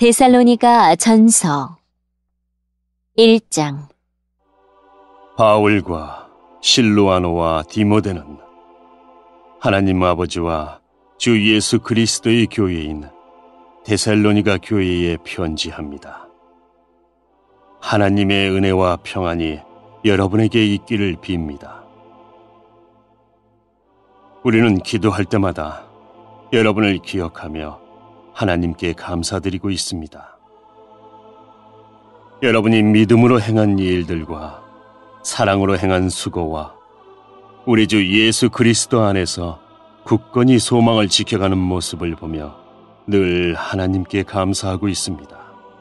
데살로니가 전서 1장. 바울과 실로아노와 디모데는 하나님 아버지와 주 예수 그리스도의 교회인 데살로니가 교회에 편지합니다. 하나님의 은혜와 평안이 여러분에게 있기를 빕니다. 우리는 기도할 때마다 여러분을 기억하며 하나님께 감사드리고 있습니다. 여러분이 믿음으로 행한 일들과 사랑으로 행한 수고와 우리 주 예수 그리스도 안에서 굳건히 소망을 지켜가는 모습을 보며 늘 하나님께 감사하고 있습니다.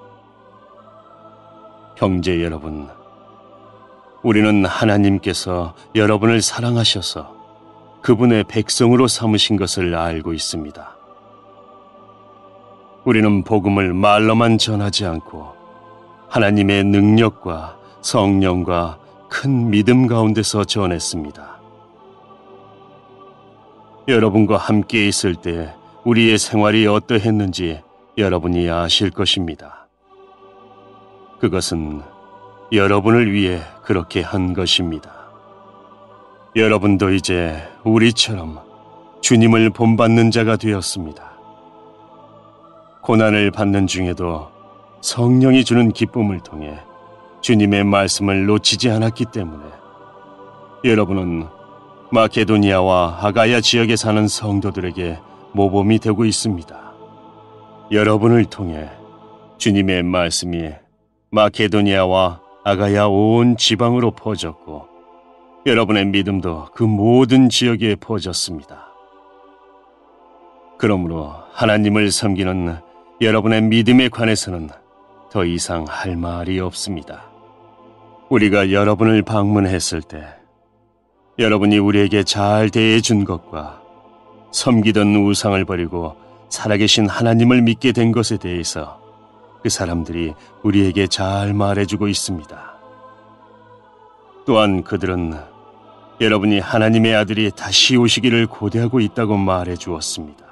형제 여러분, 우리는 하나님께서 여러분을 사랑하셔서 그분의 백성으로 삼으신 것을 알고 있습니다. 우리는 복음을 말로만 전하지 않고 하나님의 능력과 성령과 큰 믿음 가운데서 전했습니다. 여러분과 함께 있을 때 우리의 생활이 어떠했는지 여러분이 아실 것입니다. 그것은 여러분을 위해 그렇게 한 것입니다. 여러분도 이제 우리처럼 주님을 본받는 자가 되었습니다. 고난을 받는 중에도 성령이 주는 기쁨을 통해 주님의 말씀을 놓치지 않았기 때문에 여러분은 마케도니아와 아가야 지역에 사는 성도들에게 모범이 되고 있습니다. 여러분을 통해 주님의 말씀이 마케도니아와 아가야 온 지방으로 퍼졌고 여러분의 믿음도 그 모든 지역에 퍼졌습니다. 그러므로 하나님을 섬기는 여러분의 믿음에 관해서는 더 이상 할 말이 없습니다. 우리가 여러분을 방문했을 때 여러분이 우리에게 잘 대해준 것과 섬기던 우상을 버리고 살아계신 하나님을 믿게 된 것에 대해서 그 사람들이 우리에게 잘 말해주고 있습니다. 또한 그들은 여러분이 하나님의 아들이 다시 오시기를 고대하고 있다고 말해주었습니다.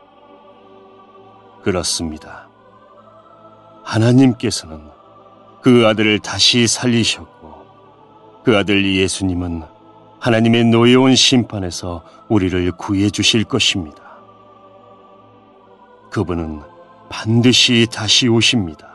그렇습니다. 하나님께서는 그 아들을 다시 살리셨고 그 아들 예수님은 하나님의 노여운 심판에서 우리를 구해 주실 것입니다. 그분은 반드시 다시 오십니다.